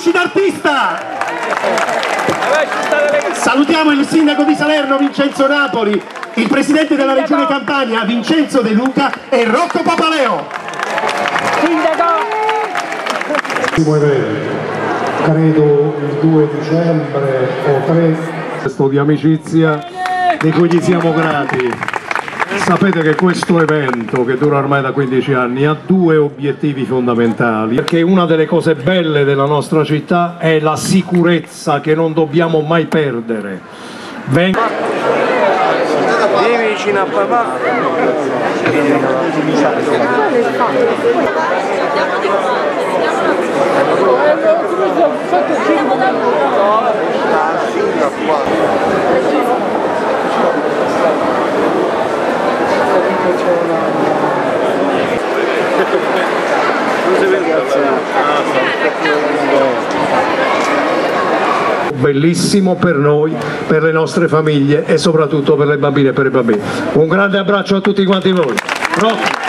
applaudici d'artista! Salutiamo il sindaco di Salerno Vincenzo Napoli, il presidente della regione Campania Vincenzo De Luca e Rocco Papaleo. Primo evento, credo il 2 dicembre o 3, questo di amicizia di cui gli siamo grati. Sapete che questo evento, che dura ormai da 15 anni, ha due obiettivi fondamentali, perché una delle cose belle della nostra città è la sicurezza che non dobbiamo mai perdere. Vieni vicino a papà. Bellissimo per noi, per le nostre famiglie e soprattutto per le bambine e per i bambini. Un grande abbraccio a tutti quanti voi.